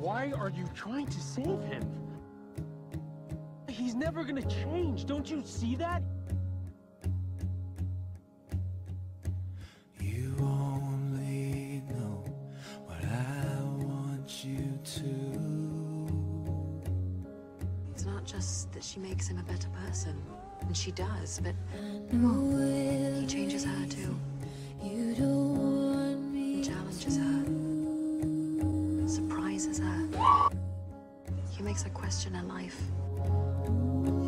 Why are you trying to save him? He's never gonna change. Don't you see that? You only know what I want you to. It's not just that she makes him a better person, and she does, but well, he changes her too. You don't want me. He challenges her, surprises her. He makes her question her life.